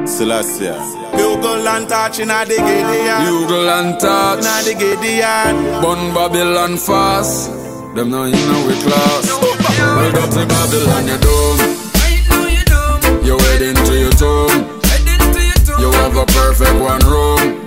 Celestia. Bugle and touch in a the Gideon. Bugle and touch in a the Gideon. Bun Babylon fast. Them now you know we class. Well, dirty Babylon, you dumb. You're heading to your tomb. You have a perfect one room.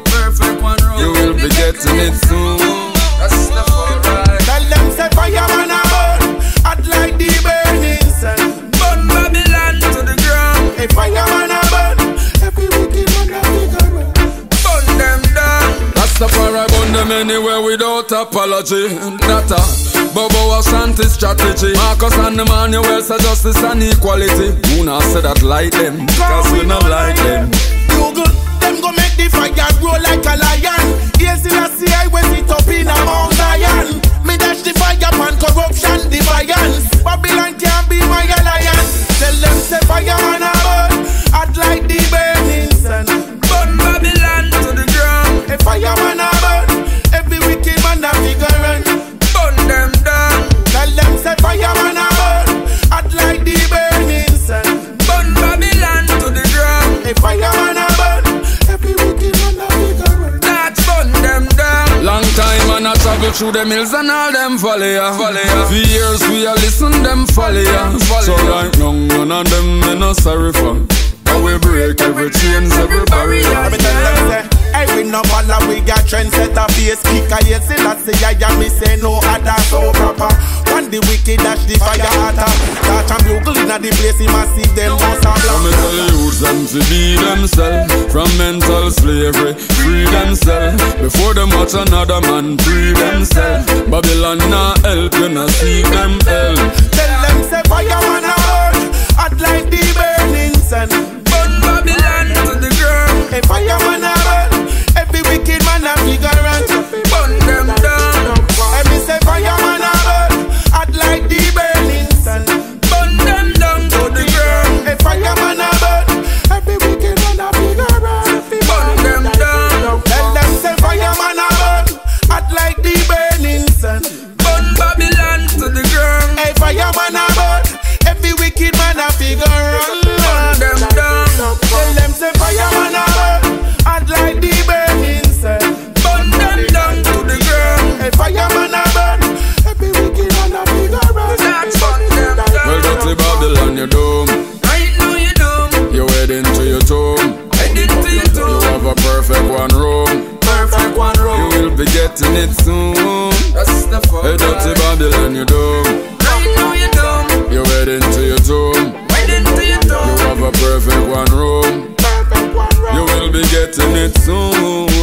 You will be getting it soon. That's the full right. Tell them say fireman a burn, hot like the burning sun. Bun Babylon to the ground. Hey, fireman a burn, every wicked man a figure. Bun them down. That's the fire I bun them anywhere without apology. Data, Bobo Ashanti strategy. Marcus and Emmanuel say justice and equality. Who not say that like them? Cause we not like them. Google, them go make the fire grow like a lion. Yes, in a sea, I went it up in a Mount Zion. Me dash the fire upon corruption, defiance. Babylon can't be my alliance. Tell them say fireman a burn, hot like the burning sun. Bun Babylon to the ground. A fireman a burn, every wicked man a figure run. Bun them down. Tell them say fireman a burn, hot like the burning sun. Bun Babylon to the ground. A fireman a burn, every wicked man a figure run. That's bun them down. Long time and I travel through the hills and all them valley. For years we a listen them folly. So right now none of them me no sorry for. But we break every chains, every barrier. Me tell them say, hey, we no follow, we got trendsetter face kicker. Yes, that's the I and me say no other so proper. When the wicked dash the fire hotter, touch and bugle inna the place, he must see them must have Let me tell you them to be themselves from mental slavery, free themselves before them watch another man free themselves. Babylon not help you, not see them help. Tell them say fireman a burn, hot like the burning sun. Bun Babylon to the ground. A fireman a burn, every wicked man a figure run. Bun them down. And me say fireman a burn, hot like the burning sun. Bun them down to the ground. A fireman a burn, every wicked man a figure run. Bun them down. Tell them say fireman a burn, hot like the burning sun. Bun Babylon to the ground. A fireman a burn, every wicked man a figure run. Bun them down. Tell them say fireman a burn, hot like the burning sun. Bun them down to the ground. A fireman a burn, every wicked man a figure run. That's bun them down. Well, dirty Babylon, you dumb. Right now you dumb. You're heading to your tomb. Heading to your tomb. You have a perfect one room. Perfect one room. You will be getting it soon. That's the fuck. Hey, dirty Babylon, you dumb. Right now you dumb. You're heading to your tomb. Heading to your tomb. You have a perfect one room. Perfect one room. You will be getting it soon.